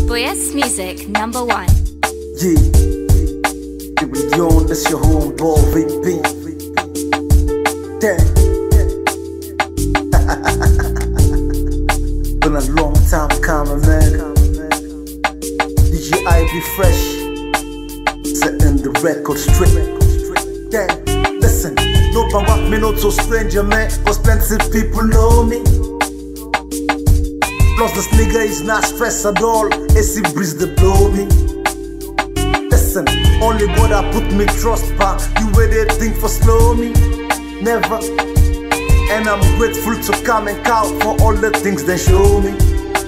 Boyes Music #1. Yeah, it was young, that's your homeboy VP. Damn. Been a long time coming, man. DJ Ivy Fresh, setting the record straight. Damn, listen, no one rock me not so stranger, man. Cause plenty people know me. Plus this nigga is not stressed at all. AC breeze they blow me. Listen, only God I put me trust pa. You where they think for slow me? Never. And I'm grateful to come and count for all the things they show me.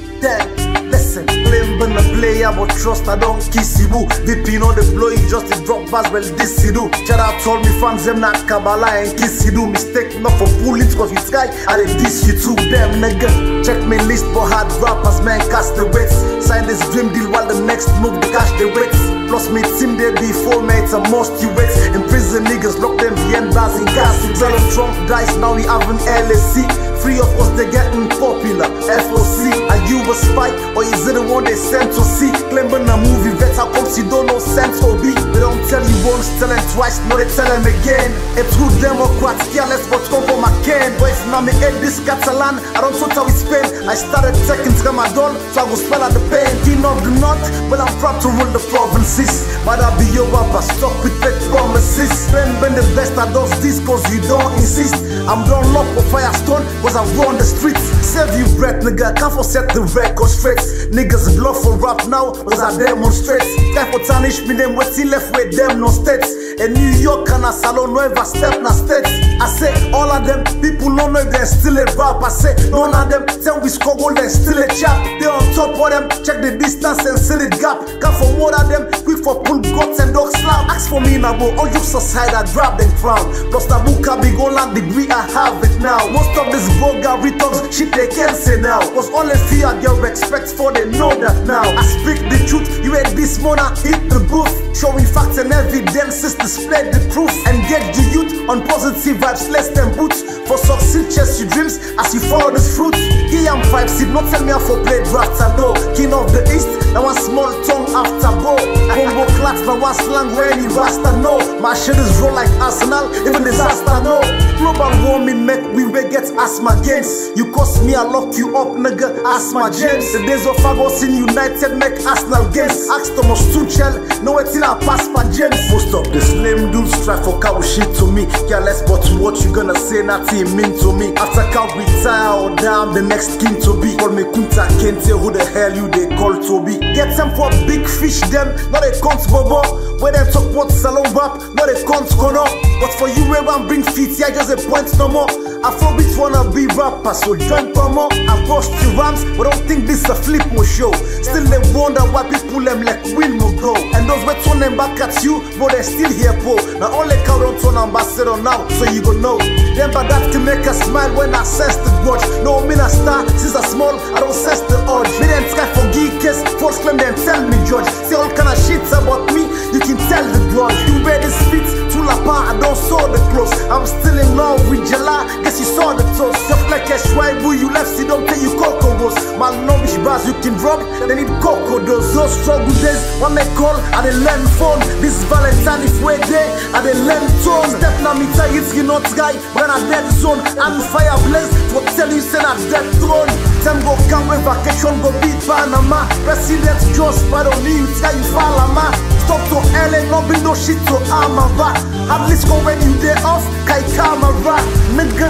Damn, listen, blame when I play, but trust I don't kiss you. VP know the blow, you just the drop bars, well this you do. Shout out told me fans them not Kabbalah and kiss you do. Mistake not for bullets, cause with sky I did diss you too. Damn nigga, check me list for hard rappers, man, cast the weights. Sign this dream deal while the next move the cash the weights. Plus me team there before, man, it's a must you wait. In prison niggas lock them behind bars in gas. Tell them Trump dice, now we have an LSC. Free of us they getting popular. FOC, are you a spy or is it the one they sent to see? Claiming a movie vet, how comes you don't know sense or be? They don't tell you once, tell them twice, no they tell them again. A true Democrat, careless but come from my can. Boys now me hate this Catalan, I don't know how we spend. I started taking Tramadol, so I go spell out the pain. King of the north, well I'm proud to rule the provinces. But I be your rapper, stuck with fake promises. Been the best at those this cause you don't insist. I'm done locked for Firestone, cause I run the streets. Save you breath, nigga, can't forsake the record straight. Niggas love for rap now, cause I demonstrate. Guy for tarnish me, them what's left with them, no states. In New York and a salon, no ever step na states. I say, all of them, people don't know they still a rap. I say, none of them, tell we score gold, they still a chap. They on top of them, check the distance and see the gap. Come for more of them, quick for pull guts and dog slap. Ask for me now, go all you society, I drop them crown. Plus the book a big land degree, I have it now. Most of this vulgar retox shit they can't say now. Cause all the fear I get respect for, they know that now. I speak the truth, you ain't this morning, hit the booth. Showing facts and evidences, display the proof. Engage the youth on positive vibes, less than boots. For succeed, chase your dreams as you follow this fruit. He am vibes, it not tell me how for play draft, I know. King of the East, now one small tongue after bow. Combo clats, now one slang where any rasta know. My shit is roll like Arsenal, even disaster know. Global warming make we will get asthma gains. You cost me, I lock you up, nigga, asthma James. The days of Fagos in United make Arsenal gains. Ask Thomas Tuchel, no it's in a pass for James. Most of this lame dudes try for cow shit to me. Careless but what you gonna say, nothing mean to me. After cow retire or down, the next king to be. Call me Kunta Kente, who the hell you they call to be. Get them for big fish them, not a cunt bobo. When they talk about salon rap, not a cunt kono. But for you everyone bring feet, yeah just a point no more. Afrobeats wanna be rapper, so join more. I bust your rams, but don't think this a flip mo show. Still they wonder why people them like Wilmo go. And those who turn them back at you, but they still here po. Now all they count on turn ambassador now, so you go know. Them but that can make us smile when I sense the grudge. No me a star, since I small, I don't sense the urge. Me them try for geekers, false claim them tell me judge. Say all kind of shit about me, you can tell the grudge. You wear the spits, to la part, I don't saw the clothes. I'm still in love with Jala, guess you saw the toast. Just like a Schwaibu, you left, see don't pay you cocoa. Malnourished bars you can drop, they need cocoa dose. Those struggle days, when they call, I they learn phone. This Valentine if we're there, I they learn tone. Step now me tell you, you not guy, when I dead zone. I'm fire blaze, for tell you send a dead throne. Them go come with vacation, go beat Panama. President Joe Spado, me you tell you follow ma. Stop to LA, no bring no shit to Amava. At least go when you day off, kai camera, nigga.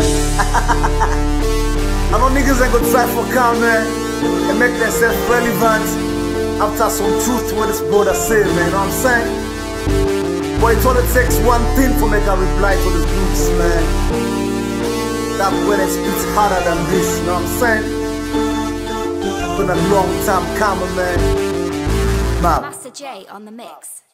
I know niggas ain't gonna try for calm, man, and make themselves relevant after some truth to what this brother say, man, you know what I'm saying? Boy, it only takes one thing to make a reply to this groups, man. That way they spit harder than this, you know what I'm saying? Been a long time coming, man. Master J on the mix.